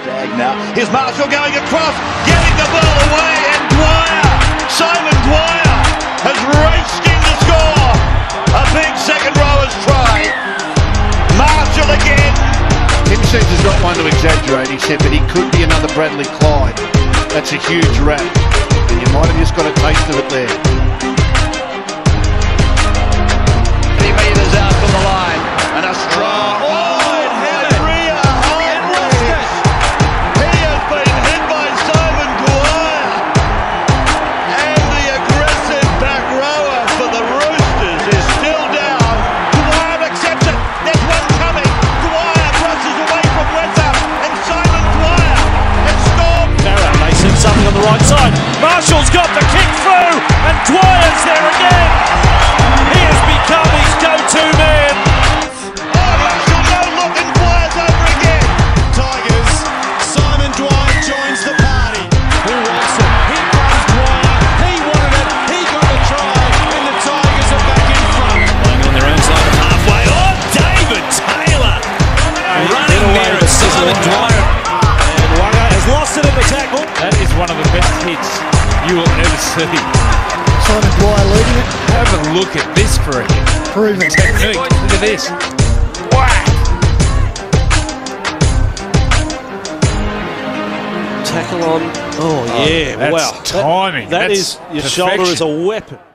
Dag now. Here's Marshall going across, getting the ball away, and Dwyer, Simon Dwyer, has raced in to score. A big second rower's try. Marshall again. Tim says he's not one to exaggerate, he said, but he could be another Bradley Clyde. That's a huge rap, and you might have just got a taste of it there. 30 metres out from the line, and a strong. Something on the right side. Marshall's got the kick through, and Dwyer's there again. He has become his go-to man. Marshall, no look, and Dwyer's over again. Tigers, Simon Dwyer joins the party. Who wants it? Here comes Dwyer. He wanted it. He got the try, and the Tigers are back in front. Playing on their own side of halfway. Oh, David Taylor running near it. Simon Dwyer. And Wanga has lost it in the tackle. That is one of the best hits you will ever see. Simon Dwyer leading it. Have a look at this for a hit. Proven Technique. Look at this. Whack! Tackle on. Oh, yeah. That's wow. timing. That That's is your perfection. shoulder is a weapon.